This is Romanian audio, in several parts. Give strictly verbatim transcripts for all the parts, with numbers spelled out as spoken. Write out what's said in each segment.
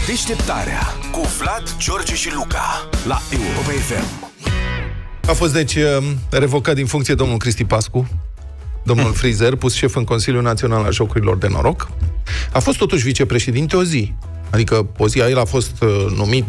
Deșteptarea cu Vlad, George și Luca la Europa F M. A fost deci revocat din funcție domnul Cristi Pascu, domnul Frizer, pus șef în Consiliul Național al Jocurilor de Noroc. A fost totuși vicepreședinte o zi. Adică o zi, el a fost numit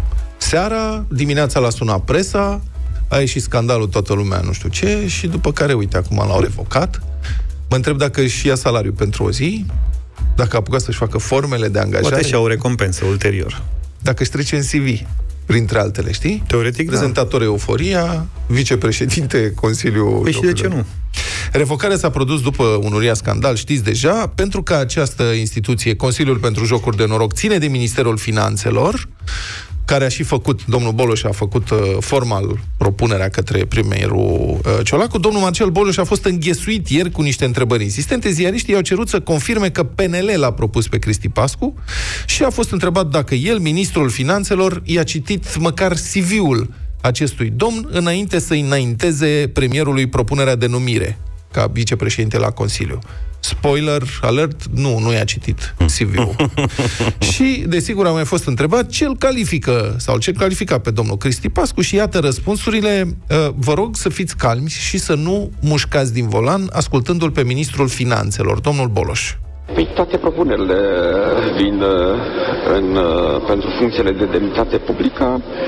seara, dimineața l-a sunat presa, a ieșit scandalul, toată lumea nu știu ce, și după care, uite, acum l-au revocat. Mă întreb dacă își ia salariu pentru o zi, dacă a apucat să-și facă formele de angajare. Poate și-au o recompensă ulterior. Dacă își trece în C V, printre altele, știi? Teoretic, prezentator da. Euforia, vicepreședinte Consiliul... Păi și de ce nu? Revocarea s-a produs după un uriaș scandal, știți deja, pentru că această instituție, Consiliul pentru Jocuri de Noroc, ține de Ministerul Finanțelor, care a și făcut, domnul Boloș a făcut uh, formal propunerea către premierul uh, Ciolacu. Domnul Marcel Boloș a fost înghesuit ieri cu niște întrebări insistente. Ziariștii i-au cerut să confirme că P N L l-a propus pe Cristi Pascu și a fost întrebat dacă el, ministrul Finanțelor, i-a citit măcar C V-ul acestui domn înainte să înainteze premierului propunerea de numire ca vicepreședinte la Consiliu. Spoiler alert, nu, nu i-a citit C V-ul. Și, desigur, a mai fost întrebat ce îl califică sau ce califica pe domnul Cristi Pascu și iată răspunsurile. Vă rog să fiți calmi și să nu mușcați din volan, ascultându-l pe ministrul Finanțelor, domnul Boloș. Păi toate propunerile vin în, pentru funcțiile de demnitate publică.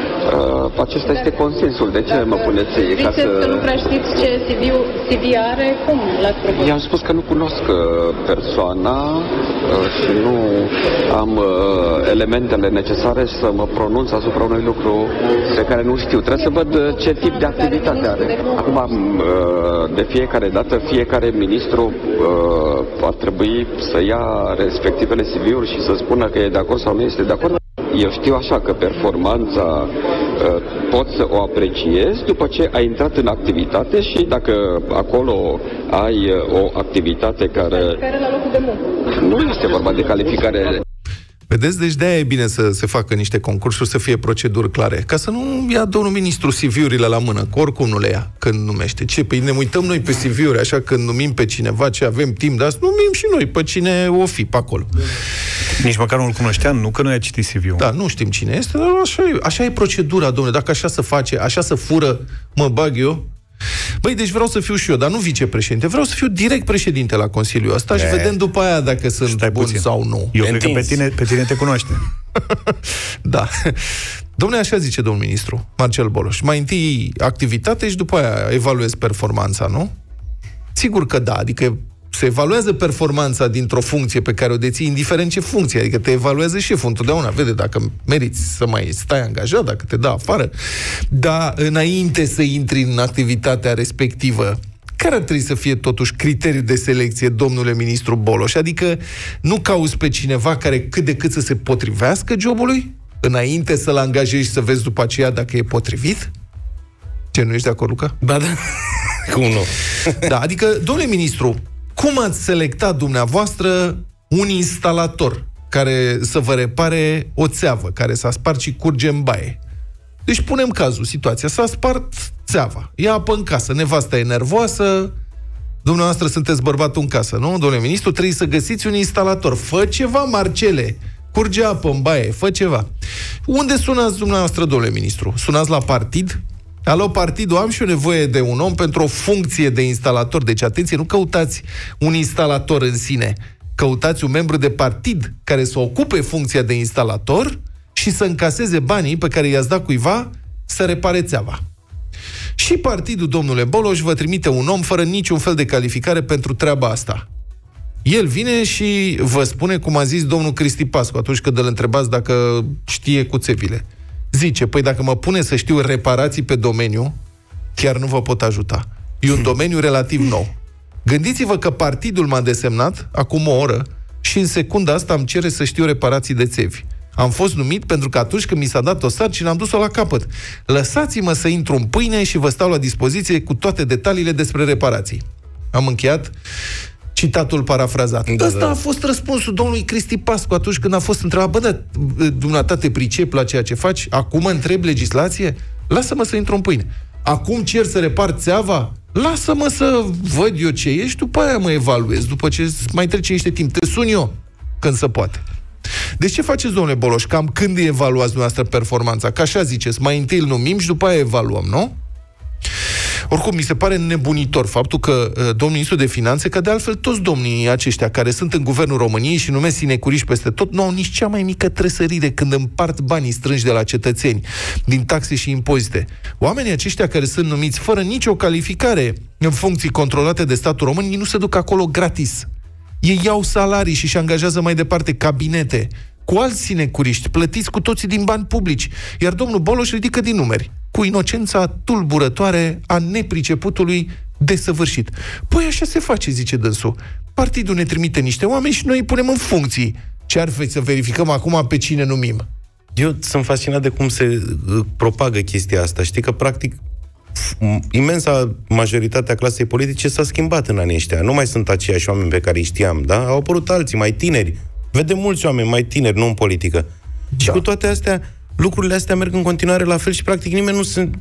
Acesta este consensul. De ce mă puneți? Ziceți ca să... că nu prea știți ce C V are? Cum l-ați propus? I-am spus că nu cunosc persoana și nu am elementele necesare să mă pronunț asupra unui lucru pe care nu știu. Trebuie să văd ce tip de activitate are. Acum, de fiecare dată, fiecare ministru ar trebui să ia respectivele C V-uri și să spună că e de acord sau nu este de acord. Eu știu așa că performanța uh, pot să o apreciez după ce ai intrat în activitate și dacă acolo ai uh, o activitate care... Calificare la locul de muncă. Nu este vorba de calificare... Vedeți? Deci de-aia e bine să se facă niște concursuri, să fie proceduri clare. Ca să nu ia domnul ministru C V-urile la mână, că oricum nu le ia când numește. Ce? Păi ne uităm noi pe C V-uri, așa, când numim pe cineva, ce avem timp de asta, numim și noi pe cine o fi pe acolo. Nici măcar nu-l cunoșteam, nu că nu i-a citit C V-ul. Da, nu știm cine este, dar așa e, așa e procedura, domnule. Dacă așa se face, așa se fură, mă bag eu. Băi, deci vreau să fiu și eu, dar nu vicepreședinte, vreau să fiu direct președinte la Consiliul ăsta și vedem după aia dacă sunt bun sau nu. Eu cred că pe tine, pe tine te cunoaște. Da. Dom'le, așa zice domnul ministru Marcel Boloș. Mai întâi activitate și după aia evaluezi performanța, nu? Sigur că da, adică se evaluează performanța dintr-o funcție pe care o deții, indiferent ce funcție, adică te evaluează șeful întotdeauna, vede dacă meriți să mai stai angajat, dacă te dă afară. Dar înainte să intri în activitatea respectivă, care ar trebui să fie totuși criteriul de selecție, domnule ministru Boloș? Adică nu cauți pe cineva care cât de cât să se potrivească jobului, înainte să-l angajezi și să vezi după aceea dacă e potrivit? Ce, nu ești de acord, Luca? Ba da. Cum nu? Da, adică, domnule ministru, cum ați selectat dumneavoastră un instalator care să vă repare o țeavă, care s-a spart și curge în baie? Deci punem cazul, situația, s-a spart țeava, e apă în casă, nevasta e nervoasă, dumneavoastră sunteți bărbatul în casă, nu, domnule ministru? Trebuie să găsiți un instalator. Fă ceva, Marcele, curge apă în baie, fă ceva. Unde sunați dumneavoastră, domnule ministru? Sunați la partid? Alo, partidul, am și eu nevoie de un om pentru o funcție de instalator. Deci, atenție, nu căutați un instalator în sine. Căutați un membru de partid care să ocupe funcția de instalator și să încaseze banii pe care i-ați dat cuiva să repare țeava. Și partidul, domnule Boloș, vă trimite un om fără niciun fel de calificare pentru treaba asta. El vine și vă spune, cum a zis domnul Cristi Pascu atunci când îl întrebați dacă știe cu țevile. Zice, păi dacă mă pune să știu reparații pe domeniu, chiar nu vă pot ajuta. E un domeniu relativ nou. Gândiți-vă că partidul m-a desemnat acum o oră și în secunda asta îmi cere să știu reparații de țevi. Am fost numit pentru că atunci când mi s-a dat o sarcină am dus-o la capăt. Lăsați-mă să intru în pâine și vă stau la dispoziție cu toate detaliile despre reparații. Am încheiat citatul parafrazat. Da, Asta da. a fost răspunsul domnului Cristi Pascu atunci când a fost întrebat, bă, da, dumneata te pricep la ceea ce faci? Acum întreb legislație? Lasă-mă să intru în pâine. Acum cer să repar țeava? Lasă-mă să văd eu ce ești, după aia mă evaluez, după ce mai trece niște timp. Te sun eu când se poate. Deci ce faceți, domnule Boloș? Cam când evaluați dumneavoastră performanța? Că așa ziceți, mai întâi îl numim și după aia evaluăm, nu? Oricum, mi se pare nebunitor faptul că uh, domnul ministru de finanțe, că de altfel toți domnii aceștia care sunt în guvernul României și numesc sinecuriși peste tot, nu au nici cea mai mică tresărire când împart banii strânși de la cetățeni, din taxe și impozite. Oamenii aceștia care sunt numiți fără nicio calificare în funcții controlate de statul român, ei nu se duc acolo gratis. Ei iau salarii și își angajează mai departe cabinete cu alți sinecuriști, plătiți cu toții din bani publici. Iar domnul Boloș ridică din numeri, cu inocența tulburătoare a nepriceputului desăvârșit. Păi așa se face, zice dânsul. Partidul ne trimite niște oameni și noi îi punem în funcții. Ce ar fi să verificăm acum pe cine numim? Eu sunt fascinat de cum se uh, propagă chestia asta. Știi că, practic, imensa majoritatea clasei politice s-a schimbat în anii ăștia. Nu mai sunt aceiași oameni pe care îi știam, da? Au apărut alții, mai tineri. Vedem mulți oameni mai tineri, nu în politică. Da. Și cu toate astea, lucrurile astea merg în continuare la fel și practic nimeni nu sunt...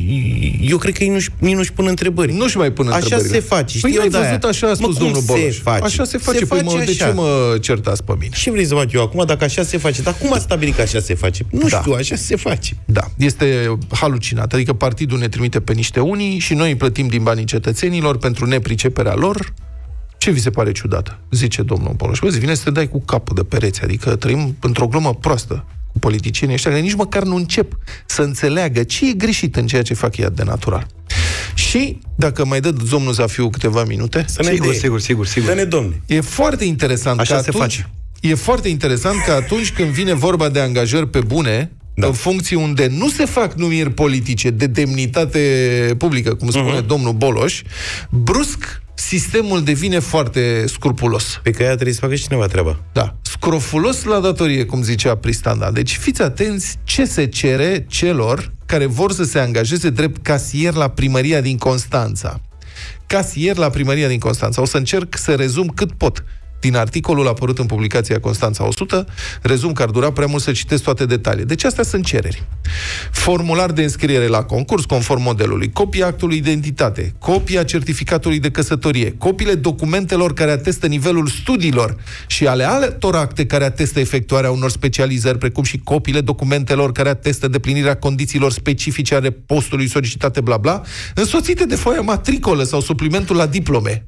Eu cred că ei nu-și, nici nu-și pun întrebări. Nu-și mai pun întrebări. Așa se face. Păi ai văzut, așa a spus domnul Boloș. Așa se face. Se păi face mă, așa. De ce mă certați pe mine? Și vrei să fac eu acum, dacă așa se face? Dar cum a stabilit că așa se face? Nu da. știu, așa se face. Da, este halucinat. Adică partidul ne trimite pe niște unii și noi îi plătim din banii cetățenilor pentru nepriceperea lor. Ce vi se pare ciudată? Zice domnul Boloș. Bă, zi, vine să te dai cu capul de pereți. Adică trăim într-o glumă proastă cu politicienii ăștia, care nici măcar nu încep să înțeleagă ce e greșit în ceea ce fac ei de natural. Și, dacă mai dă domnul Zafiu câteva minute... Să ne sigur, dea. sigur, sigur, sigur. Să ne domne. E foarte interesant Așa că se atunci, face. E foarte interesant că atunci când vine vorba de angajări pe bune, da. în funcții unde nu se fac numiri politice de demnitate publică, cum spune uh-huh. domnul Boloș, brusc sistemul devine foarte scrupulos. Pe că aia trebuie să facă și cineva treaba. Da. Scrofulos la datorie, cum zicea Pristanda. Deci fiți atenți ce se cere celor care vor să se angajeze drept casier la primăria din Constanța. Casier la primăria din Constanța. O să încerc să rezum cât pot din articolul apărut în publicația Constanța o sută, rezum că ar dura prea mult să citesc toate detaliile. Deci astea sunt cereri. Formular de înscriere la concurs, conform modelului, copia actului de identitate, copia certificatului de căsătorie, copiile documentelor care atestă nivelul studiilor și ale altor acte care atestă efectuarea unor specializări, precum și copiile documentelor care atestă deplinirea condițiilor specifice ale postului solicitate, bla bla, însoțite de foaia matricolă sau suplimentul la diplome.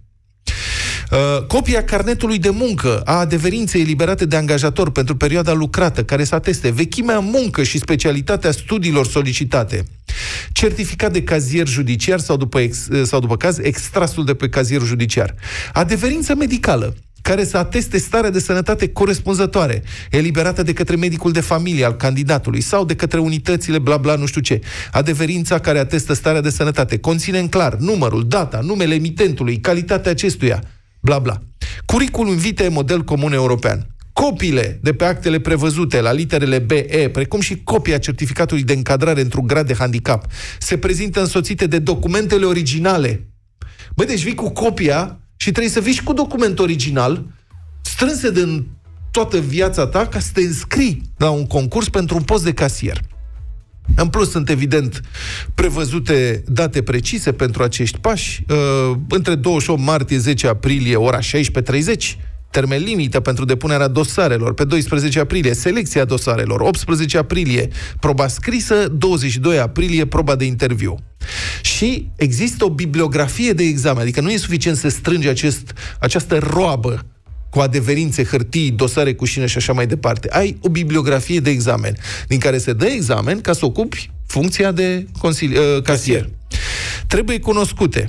Uh, copia carnetului de muncă a adeverinței eliberate de angajator pentru perioada lucrată, care să ateste vechimea muncă și specialitatea studiilor solicitate. Certificat de cazier judiciar sau după, ex, sau după caz, extrasul de pe cazierul judiciar. Adeverință medicală care să ateste starea de sănătate corespunzătoare, eliberată de către medicul de familie al candidatului sau de către unitățile bla bla nu știu ce. Adeverința care atestă starea de sănătate conține în clar numărul, data, numele emitentului, calitatea acestuia, bla bla. Curriculum vitae model comun european. Copiile de pe actele prevăzute la literele B E, precum și copia certificatului de încadrare într-un grad de handicap, se prezintă însoțite de documentele originale. Băi, deci vii cu copia și trebuie să vii și cu document original, strânse din toată viața ta, ca să te înscrii la un concurs pentru un post de casier. În plus, sunt evident prevăzute date precise pentru acești pași. Uh, între douăzeci și opt martie, zece aprilie, ora șaisprezece treizeci, termen limită pentru depunerea dosarelor. Pe doisprezece aprilie, selecția dosarelor. optsprezece aprilie, proba scrisă. douăzeci și doi aprilie, proba de interviu. Și există o bibliografie de examen. Adică nu e suficient să strângi acest, această roabă cu adeverințe, hârtii, dosare cu șină și așa mai departe. Ai o bibliografie de examen, din care se dă examen ca să ocupi funcția de consili- uh, casier. Trebuie cunoscute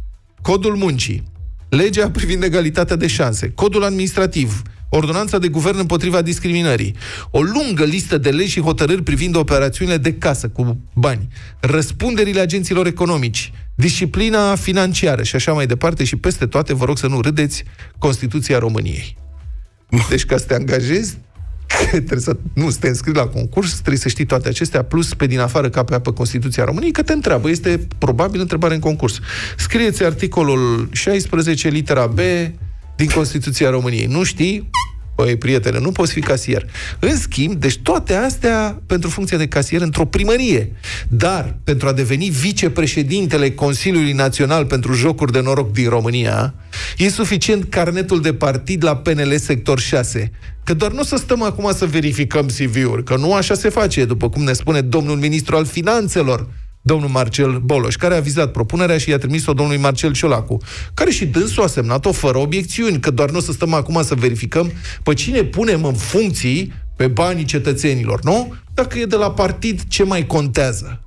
codul muncii, legea privind egalitatea de șanse, codul administrativ, ordonanța de guvern împotriva discriminării, o lungă listă de legi și hotărâri privind operațiunile de casă cu bani, răspunderile agenților economici, disciplina financiară și așa mai departe, și peste toate, vă rog să nu râdeți, Constituția României. Deci ca să te angajezi, trebuie să, nu, să te înscrii la concurs, trebuie să știi toate acestea, plus pe din afară capea pe Constituția României, că te întreabă, este probabil întrebare în concurs. Scrieți articolul șaisprezece, litera B, din Constituția României. Nu știi? Păi, prietene, nu poți fi casier. În schimb, deci toate astea pentru funcția de casier într-o primărie. Dar, pentru a deveni vicepreședintele Consiliului Național pentru Jocuri de Noroc din România, e suficient carnetul de partid la P N L sector șase. Că doar nu o să stăm acum să verificăm C V-uri, că nu așa se face, după cum ne spune domnul ministru al Finanțelor, domnul Marcel Boloș, care a vizat propunerea și i-a trimis-o domnului Marcel Ciolacu, care și dânsul a semnat-o fără obiecțiuni, că doar nu o să stăm acum să verificăm pe cine punem în funcții pe banii cetățenilor, nu? Dacă e de la partid, ce mai contează?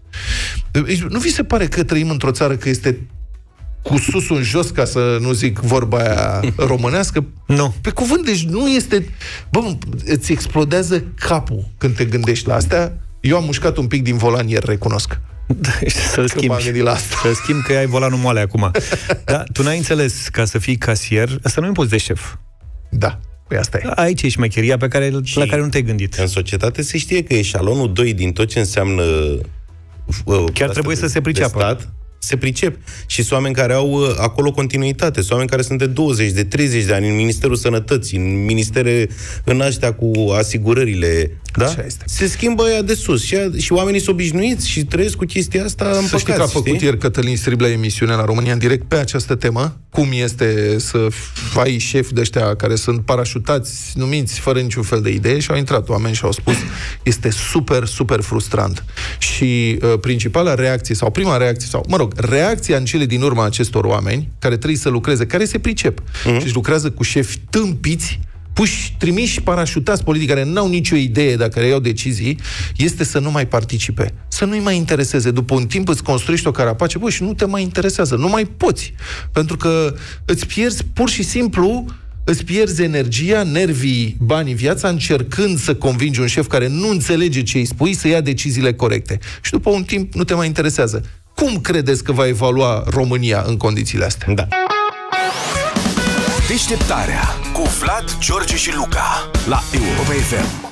Nu vi se pare că trăim într-o țară că este cu susul în jos, ca să nu zic vorba aia românească? Nu. Pe cuvânt, deci nu este... Bă, îți explodează capul când te gândești la astea. Eu am mușcat un pic din volan ieri, recunosc. Să-l schimbi. La asta. Să-l schimbi că ai volanul moale acum. Dar tu n-ai înțeles, ca să fii casier, asta nu e un post de șef. Da, păi asta e. Aici e șmecheria pe care, la care nu te-ai gândit. În societate se știe că eșalonul doi din tot ce înseamnă uh, chiar trebuie să se priceapă. Stat, se pricep. Și sunt oameni care au uh, acolo continuitate. Sunt oameni care sunt de douăzeci, de treizeci de ani în Ministerul Sănătății, în ministere, în ăștia cu asigurările. Da? Se schimbă ea de sus. Și, și oamenii sunt obișnuiți și trăiesc cu chestia asta împăcați. Să știi că a făcut ieri Cătălin Striblea emisiune la România în direct pe această temă. Cum este să ai șefi de ăștia care sunt parașutați, numiți fără niciun fel de idee, și au intrat oameni și au spus este super, super frustrant. Și uh, principala reacție, sau prima reacție, sau, mă rog, reacția în cele din urmă a acestor oameni care trebuie să lucreze, care se pricep uh-huh. și lucrează cu șefi tâmpiți, puși, trimiși, parașutați politic, care n-au nicio idee dacă iau decizii, este să nu mai participe, să nu-i mai intereseze. După un timp îți construiești o carapace, bă, și nu te mai interesează, nu mai poți. Pentru că îți pierzi pur și simplu, îți pierzi energia, nervii, banii, viața, încercând să convingi un șef care nu înțelege ce îi spui să ia deciziile corecte. Și după un timp nu te mai interesează. Cum credeți că va evalua România în condițiile astea? Da. Deșteptarea cu Vlad, George și Luca la Europa F M.